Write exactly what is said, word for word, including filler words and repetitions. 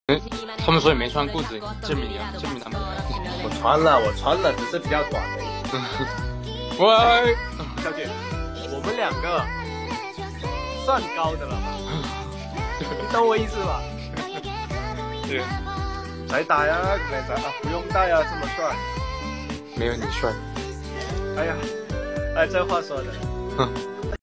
他们说你没穿裤子，证明啊，证明他们。 我穿了，我穿了，只是比较短而已。 喂， 小姐，我们两个算高的了吧？你懂我意思吧？ 对， 才打呀，来打啊，不用带啊，这么帅。 没有你帅。 哎呀，哎，这话说的。 哼。